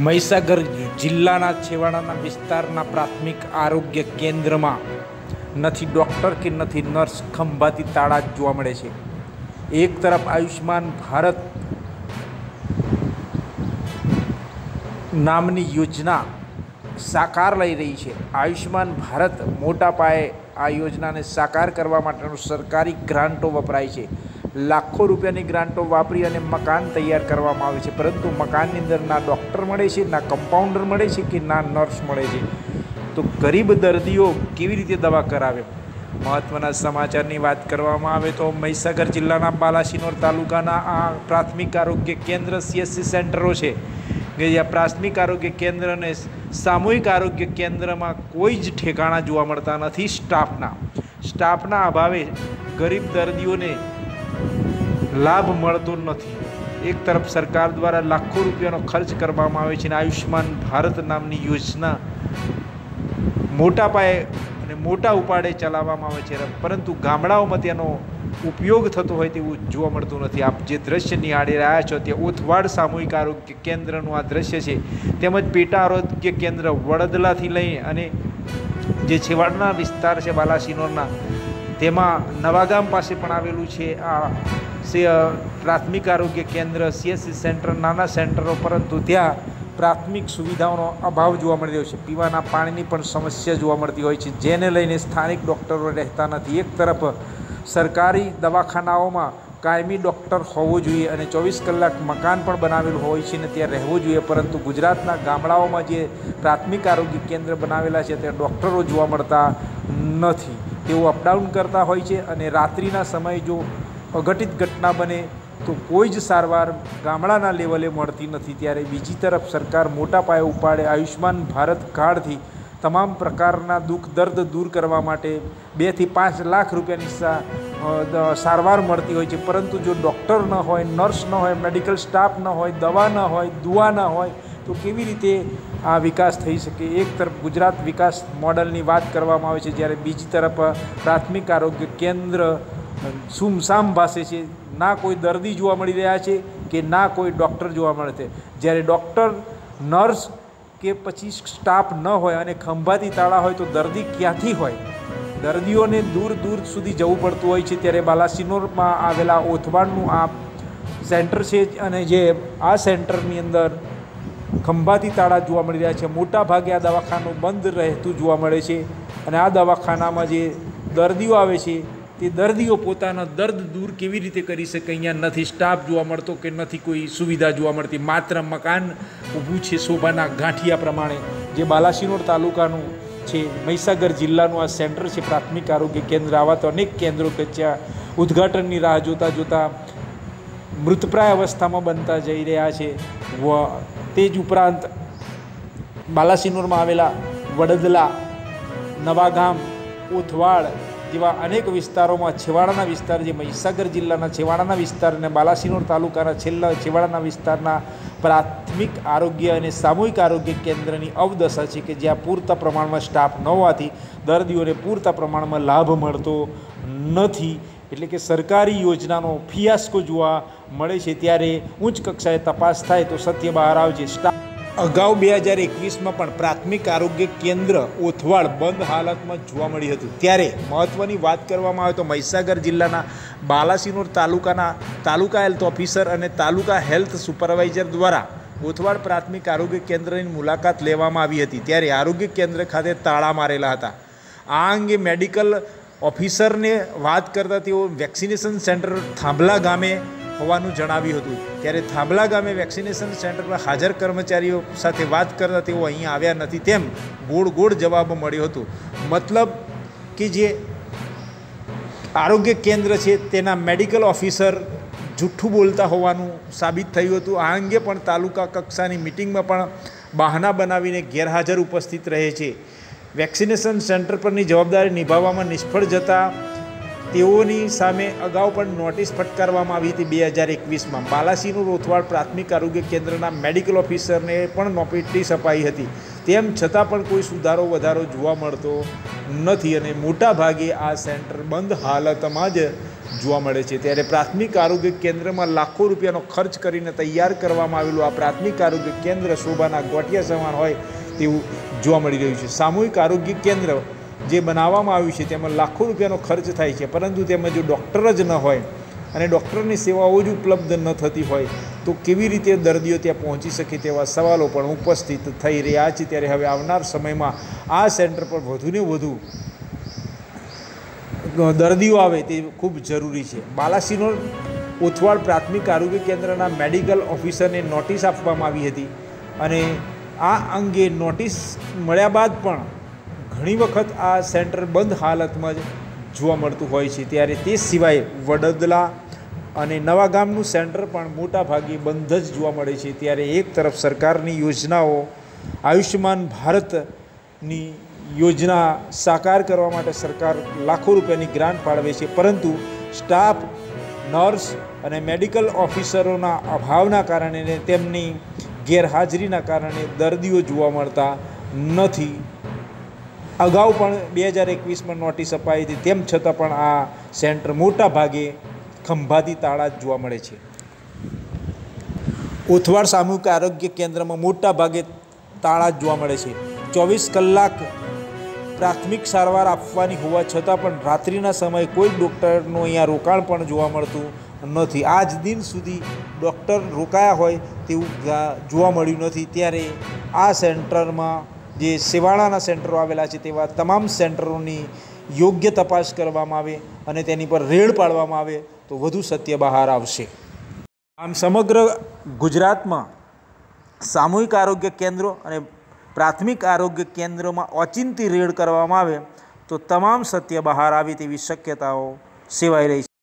મહીસાગર જિલ્લાના છેવાડાના વિસ્તારના પ્રાથમિક આરોગ્ય કેન્દ્રમાં નથી ડૉક્ટર કે નથી નર્સ, ખંભાતી તાળા જ જોવા મળે છે। એક તરફ આયુષ્માન ભારત નામની યોજના સાકાર લઈ રહી છે। આયુષ્માન ભારત મોટા પાયે આ યોજનાને સાકાર કરવા માટેનો સરકારી ગ્રાન્ટો વપરાય છે। લાખો રૂપિયાની ગ્રાન્ટો વાપરી અને મકાન તૈયાર કરવામાં આવે છે, પરંતુ મકાનની અંદર ના ડૉક્ટર મળે છે, ના કમ્પાઉન્ડર મળે છે કે ના નર્સ મળે છે। તો ગરીબ દર્દીઓ કેવી રીતે દવા કરાવે? મહત્ત્વના સમાચારની વાત કરવામાં આવે તો મહીસાગર જિલ્લાના બાલાસિનોર તાલુકાના આ પ્રાથમિક આરોગ્ય કેન્દ્ર CSC સેન્ટરો છે કે જ્યાં પ્રાથમિક આરોગ્ય કેન્દ્ર અને સામૂહિક આરોગ્ય કેન્દ્રમાં કોઈ જ ઠેકાણા જોવા મળતા નથી। સ્ટાફના અભાવે ગરીબ દર્દીઓને લાભ મળતો નથી। એક તરફ સરકાર દ્વારા લાખો રૂપિયાનો ખર્ચ કરવામાં આવે છે અને આયુષ્માન ભારત નામની યોજના મોટા પાયે અને મોટા ઉપાડે ચલાવવામાં આવે છે, પરંતુ ગામડાઓમાં તેનો ઉપયોગ થતો હોય તેવું જોવા મળતું નથી। આપ જે દ્રશ્ય નિહાળી રહ્યા છો તે ઓથવાડ સામૂહિક આરોગ્ય કેન્દ્રનું આ દ્રશ્ય છે, તેમજ પેટા આરોગ્ય કેન્દ્ર વડદલાથી લઈ અને જે છેવાડાના વિસ્તાર છે બાલાસિનોરના, તેમાં નવાગામ પાસે પણ આવેલું છે આ પ્રાથમિક આરોગ્ય કેન્દ્ર CSC સેન્ટર, નાના સેન્ટરો, પરંતુ ત્યાં પ્રાથમિક સુવિધાઓનો અભાવ જોવા મળી રહ્યો છે। પીવાના પાણીની પણ સમસ્યા જોવા મળતી હોય છે, જેને લઈને સ્થાનિક ડૉક્ટરો રહેતા નથી। એક તરફ સરકારી દવાખાનાઓમાં કાયમી ડૉક્ટર હોવો જોઈએ અને 24 કલાક મકાન પણ બનાવેલું હોય છે ને ત્યાં રહેવું જોઈએ, પરંતુ ગુજરાતના ગામડાઓમાં જે પ્રાથમિક આરોગ્ય કેન્દ્ર બનાવેલા છે ત્યાં ડૉક્ટરો જોવા મળતા નથી। તેઓ અપડાઉન કરતા હોય છે અને રાત્રિના સમયે જો અઘટિત ઘટના બને તો કોઈ જ સારવાર ગામડાના લેવલે મળતી નથી। ત્યારે બીજી તરફ સરકાર મોટા પાયે ઉપાડે આયુષ્માન ભારત કાર્ડથી તમામ પ્રકારના દુઃખ દર્દ દૂર કરવા માટે 2 થી 5 લાખ રૂપિયાની સારવાર મળતી હોય છે, પરંતુ જો ડૉક્ટર ન હોય, નર્સ ન હોય, મેડિકલ સ્ટાફ ન હોય, દવા ન હોય, દુઆ ન હોય તો કેવી રીતે આ વિકાસ થઈ શકે? એક તરફ ગુજરાત વિકાસ મોડલની વાત કરવામાં આવે છે, જ્યારે બીજી તરફ પ્રાથમિક આરોગ્ય કેન્દ્ર સુમસામ ભાસે છે। ના કોઈ દર્દી જોવા મળી રહ્યા છે કે ના કોઈ ડૉક્ટર જોવા મળે છે। જ્યારે ડૉક્ટર, નર્સ કે પછી સ્ટાફ ન હોય અને ખંભાતી તાળા હોય તો દર્દી ક્યાંથી હોય? દર્દીઓને દૂર દૂર સુધી જવું પડતું હોય છે। ત્યારે બાલાસિનોરમાં આવેલા ઓથવાડનું આ સેન્ટર છે અને જે આ સેન્ટરની અંદર ખંભાતી તાળા જોવા મળી રહ્યા છે। મોટા ભાગે આ દવાખાનું બંધ રહેતું જોવા મળે છે અને આ દવાખાનામાં જે દર્દીઓ આવે છે તે દર્દીઓ પોતાના દર્દ દૂર કેવી રીતે કરી શકે? અહીંયા નથી સ્ટાફ જોવા મળતો કે નથી કોઈ સુવિધા જોવા મળતી, માત્ર મકાન ઊભું છે શોભાના ગાંઠિયા પ્રમાણે। જે બાલાસિનોર તાલુકાનું છે, મહીસાગર જિલ્લાનું આ સેન્ટર છે પ્રાથમિક આરોગ્ય કેન્દ્ર। આવા તો અનેક કેન્દ્રો કે જ્યાં ઉદ્ઘાટનની રાહ જોતા મૃતપ્રાય અવસ્થામાં બનતા જઈ રહ્યા છે। તે જ ઉપરાંત બાલાસિનોરમાં આવેલા વડદલા, નવાગામ, ઓથવાડ જેવા અનેક વિસ્તારોમાં છેવાડાના વિસ્તાર, જે મહીસાગર જિલ્લાના છેવાડાના વિસ્તાર અને બાલાસિનોર તાલુકાના છેવાડાના વિસ્તારના પ્રાથમિક આરોગ્ય અને સામૂહિક આરોગ્ય કેન્દ્રની અવદશા છે કે જ્યાં પૂરતા પ્રમાણમાં સ્ટાફ ન હોવાથી દર્દીઓને પૂરતા પ્રમાણમાં લાભ મળતો નથી। એટલે કે સરકારી યોજનાનો ફિયાસ્કો જોવા મળે છે। ત્યારે ઉચ્ચ કક્ષાએ તપાસ થાય તો સત્ય બહાર આવશે। અગાઉ 2021માં પણ પ્રાથમિક આરોગ્ય કેન્દ્ર ઓથવાડ બંધ હાલતમાં જોવા મળ્યું હતું। ત્યારે મહત્ત્વની વાત કરવામાં આવે તો મહીસાગર જિલ્લાના બાલાસિનોર તાલુકા હેલ્થ ઓફિસર અને તાલુકા હેલ્થ સુપરવાઇઝર દ્વારા ઓથવાડ પ્રાથમિક આરોગ્ય કેન્દ્રની મુલાકાત લેવામાં આવી હતી। ત્યારે આરોગ્ય કેન્દ્ર ખાતે તાળા મારેલા હતા। આ અંગે મેડિકલ ઓફિસરને વાત કરતાં તેઓ વેક્સિનેશન સેન્ટર થાંભલા ગામે હોવાનું જણાવ્યું હતું। ત્યારે થાંભલા ગામે વેક્સિનેશન સેન્ટર પર હાજર કર્મચારીઓ સાથે વાત કરતાં તેઓ અહીં આવ્યા નથી તેમ ગોળ જવાબ મળ્યો હતો। મતલબ કે જે આરોગ્ય કેન્દ્ર છે તેના મેડિકલ ઓફિસર જૂઠું બોલતા હોવાનું સાબિત થયું હતું। આ અંગે પણ તાલુકા કક્ષાની મિટિંગમાં પણ બહાના બનાવીને ગેરહાજર ઉપસ્થિત રહે છે। વેક્સિનેશન સેન્ટર પરની જવાબદારી નિભાવવામાં નિષ્ફળ જતા તેઓની સામે અગાઉ પણ નોટિસ ફટકારવામાં આવી હતી 2021માં। બાલાસિનોર ઓથવાડ પ્રાથમિક આરોગ્ય કેન્દ્રના મેડિકલ ઓફિસરને પણ નોટિસ અપાઈ હતી, તેમ છતાં પણ કોઈ સુધારો વધારો જોવા મળતો નથી અને મોટા ભાગે આ સેન્ટર બંધ હાલતમાં જ જોવા મળે છે। ત્યારે પ્રાથમિક આરોગ્ય કેન્દ્રમાં લાખો રૂપિયાનો ખર્ચ કરીને તૈયાર કરવામાં આવેલું આ પ્રાથમિક આરોગ્ય કેન્દ્ર શોભાના ગોટિયા સમાન હોય તેવું જોવા મળી રહ્યું છે। સામૂહિક આરોગ્ય કેન્દ્ર જે બનાવવામાં આવ્યું છે તેમાં લાખો રૂપિયાનો ખર્ચ થાય છે, પરંતુ તેમાં જો ડૉક્ટર જ ન હોય અને ડૉક્ટરની સેવાઓ જ ઉપલબ્ધ ન થતી હોય તો કેવી રીતે દર્દીઓ ત્યાં પહોંચી શકે તેવા સવાલો પણ ઉપસ્થિત થઈ રહ્યા છે। ત્યારે હવે આવનાર સમયમાં આ સેન્ટર પર વધુને વધુ દર્દીઓ આવે તે ખૂબ જરૂરી છે। બાલાસિનોર ઓથવાડ પ્રાથમિક આરોગ્ય કેન્દ્રના મેડિકલ ઓફિસરને નોટિસ આપવામાં આવી હતી અને આ અંગે નોટિસ મળ્યા બાદ પણ ઘણી વખત આ સેન્ટર બંધ હાલતમાં જ જોવા મળતું હોય છે। ત્યારે તે સિવાય વડોદરા અને નવાગામનું સેન્ટર પણ મોટા ભાગે બંધ જ જોવા મળે છે। ત્યારે એક તરફ સરકારની યોજનાઓ આયુષ્યમાન ભારતની યોજના સાકાર કરવા માટે સરકાર લાખો રૂપિયાની ગ્રાન્ટ ફાળવે છે, પરંતુ સ્ટાફ, નર્સ અને મેડિકલ ઓફિસરોના અભાવના કારણે અને તેમની ગેરહાજરીના કારણે દર્દીઓ જોવા મળતા નથી। અગાઉ પણ 2021માં નોટિસ અપાઈ હતી, તેમ છતાં પણ આ સેન્ટર મોટા ભાગે ખંભાતી તાળા જ જોવા મળે છે। ઓથવાડ સામૂહિક આરોગ્ય કેન્દ્રમાં મોટા ભાગે તાળા જ જોવા મળે છે। 24 કલાક પ્રાથમિક સારવાર આપવાની હોવા છતાં પણ રાત્રિના સમયે કોઈ ડૉક્ટરનું અહીંયા રોકાણ પણ જોવા મળતું નથી। આજ દિન સુધી ડૉક્ટર રોકાયા હોય તેવું જોવા મળ્યું નથી। ત્યારે આ સેન્ટરમાં જે સેવાળાના સેન્ટરો આવેલા છે તેવા તમામ સેન્ટરોની યોગ્ય તપાસ કરવામાં આવે અને તેની પર રેડ પાડવામાં આવે તો વધુ સત્ય બહાર આવશે। આમ સમગ્ર ગુજરાતમાં સામૂહિક આરોગ્ય કેન્દ્રો અને પ્રાથમિક આરોગ્ય કેન્દ્રોમાં ઓચિંતી રેડ કરવામાં આવે તો તમામ સત્ય બહાર આવે તેવી શક્યતાઓ સેવાઈ રહી છે।